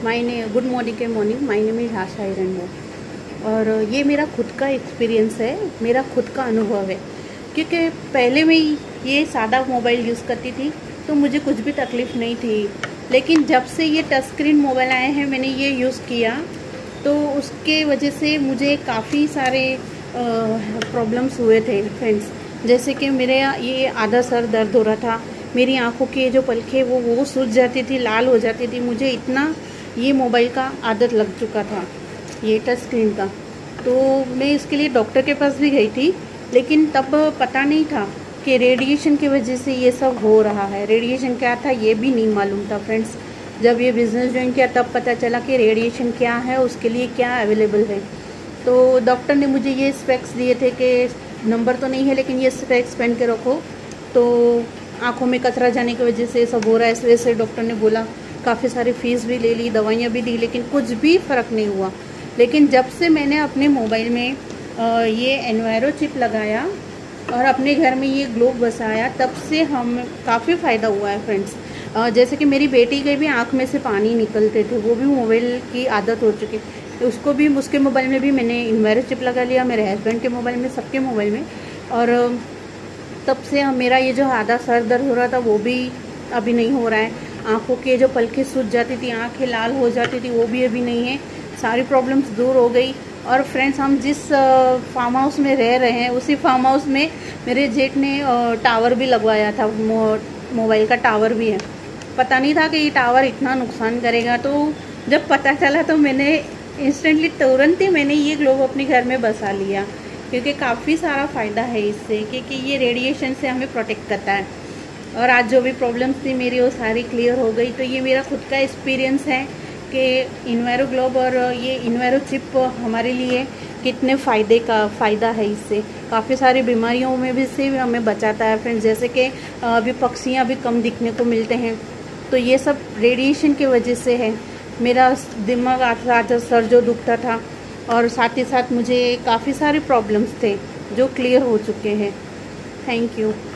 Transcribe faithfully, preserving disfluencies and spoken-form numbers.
My ने good morning के morning my name is Asha Hiranya. और ये मेरा खुद का एक्सपीरियंस है, मेरा खुद का अनुभव है। क्योंकि पहले मैं ये सादा मोबाइल यूज़ करती थी तो मुझे कुछ भी तकलीफ़ नहीं थी, लेकिन जब से ये टच स्क्रीन मोबाइल आए हैं मैंने ये यूज़ किया तो उसके वजह से मुझे काफ़ी सारे प्रॉब्लम्स हुए थे फ्रेंड्स। जैसे कि मेरे ये आधा सर दर्द हो रहा था, मेरी आंखों के जो पलकें वो वो सूज जाती थी, लाल हो जाती थी। मुझे इतना ये मोबाइल का आदत लग चुका था, ये टच स्क्रीन का। तो मैं इसके लिए डॉक्टर के पास भी गई थी, लेकिन तब पता नहीं था कि रेडिएशन की वजह से ये सब हो रहा है। रेडिएशन क्या था ये भी नहीं मालूम था फ्रेंड्स। जब ये बिज़नेस ज्वाइन किया तब पता चला कि रेडिएशन क्या है, उसके लिए क्या अवेलेबल है। तो डॉक्टर ने मुझे ये स्पेक्स दिए थे कि नंबर तो नहीं है लेकिन ये स्पेक्स पहन के रखो, तो आँखों में कचरा जाने की वजह से सब हो रहा है। इस वजह से डॉक्टर ने बोला, काफ़ी सारी फ़ीस भी ले ली, दवाइयाँ भी दी, लेकिन कुछ भी फ़र्क नहीं हुआ। लेकिन जब से मैंने अपने मोबाइल में ये एनवायरो चिप लगाया और अपने घर में ये ग्लोब बसाया, तब से हम काफ़ी फ़ायदा हुआ है फ्रेंड्स। जैसे कि मेरी बेटी के भी आँख में से पानी निकलते थे, वो भी मोबाइल की आदत हो चुकी, उसको भी उसके मोबाइल में भी मैंने एनवायरो चिप लगा लिया, मेरे हस्बैंड के मोबाइल में, सबके मोबाइल में। और तब से हम मेरा ये जो आधा सर दर्द हो रहा था वो भी अभी नहीं हो रहा है। आँखों के जो पलकें सूज जाती थी, आँखें लाल हो जाती थी, वो भी अभी नहीं है। सारी प्रॉब्लम्स दूर हो गई। और फ्रेंड्स, हम जिस फार्म हाउस में रह रहे हैं उसी फार्म हाउस में मेरे जेठ ने टावर भी लगवाया था, मोबाइल का टावर भी है। पता नहीं था कि ये टावर इतना नुकसान करेगा, तो जब पता चला तो मैंने इंस्टेंटली तुरंत ही मैंने ये ग्लोब अपने घर में बसा लिया, क्योंकि काफ़ी सारा फ़ायदा है इससे, क्योंकि ये रेडिएशन से हमें प्रोटेक्ट करता है। और आज जो भी प्रॉब्लम्स थी मेरी वो सारी क्लियर हो गई। तो ये मेरा खुद का एक्सपीरियंस है कि इन्वायरो ग्लोब और ये इन्वायरो चिप हमारे लिए कितने फ़ायदे का फ़ायदा है। इससे काफ़ी सारी बीमारियों में भी से हमें बचाता है फ्रेंड्स। जैसे कि अभी पक्षियाँ भी कम दिखने को मिलते हैं, तो ये सब रेडिएशन की वजह से है। मेरा दिमाग आधा सर जो दुखता था, और साथ ही साथ मुझे काफ़ी सारे प्रॉब्लम्स थे जो क्लियर हो चुके हैं। Thank you.